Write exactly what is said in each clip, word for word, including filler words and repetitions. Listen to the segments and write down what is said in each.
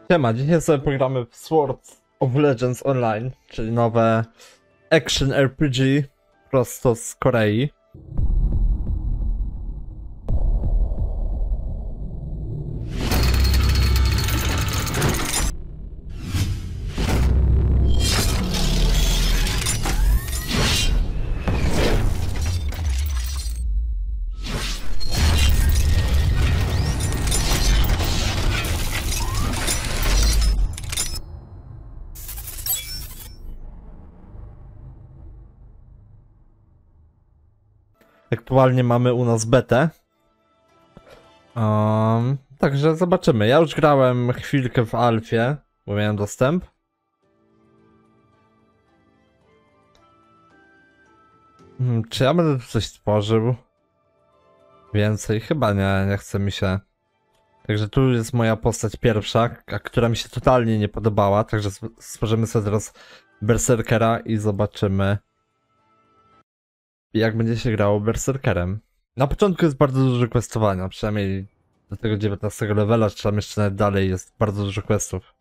Siema, dzisiaj sobie pogramy w Swords of Legends Online, czyli nowe Action R P G prosto z Korei. Aktualnie mamy u nas betę. Um, także zobaczymy. Ja już grałem chwilkę w alfie, bo miałem dostęp. Hmm, czy ja będę coś stworzył? Więcej? Chyba nie, nie chce mi się. Także tu jest moja postać pierwsza, a która mi się totalnie nie podobała. Także stworzymy sobie teraz berserkera i zobaczymy, jak będzie się grało berserkerem. Na początku jest bardzo dużo questowania, przynajmniej do tego dziewiętnastego levela, czy tam jeszcze nawet dalej jest bardzo dużo questów.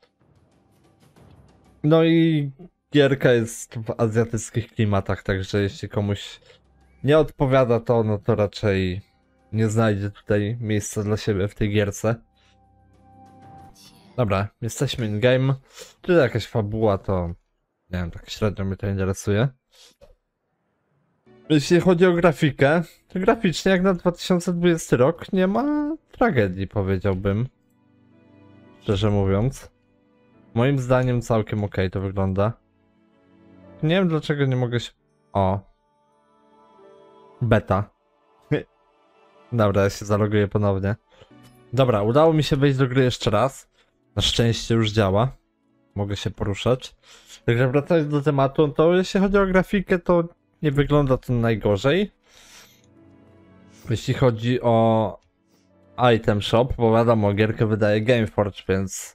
No i gierka jest w azjatyckich klimatach, także jeśli komuś nie odpowiada to, no to raczej nie znajdzie tutaj miejsca dla siebie w tej gierce. Dobra, jesteśmy in game. Czy jakaś fabuła, to nie wiem, tak średnio mnie to interesuje. Jeśli chodzi o grafikę, to graficznie jak na dwa tysiące dwudziesty rok nie ma tragedii, powiedziałbym. Szczerze mówiąc. Moim zdaniem całkiem ok to wygląda. Nie wiem dlaczego nie mogę się... O. Beta. Dobra, ja się zaloguję ponownie. Dobra, udało mi się wejść do gry jeszcze raz. Na szczęście już działa. Mogę się poruszać. Także wracając do tematu, to jeśli chodzi o grafikę, to nie wygląda to najgorzej. Jeśli chodzi o item shop, bo wiadomo, gierkę wydaje Gameforge, więc...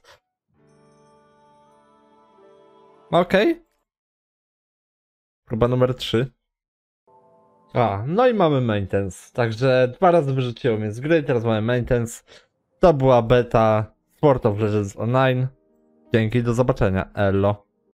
Okej. Okay. Próba numer trzy. A, no i mamy maintenance. Także dwa razy wyrzuciło mnie z gry, teraz mamy maintenance. To była beta Swords of Legends Online. Dzięki, do zobaczenia. Elo.